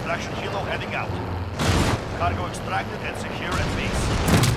Extraction helo heading out. Cargo extracted and secure at base.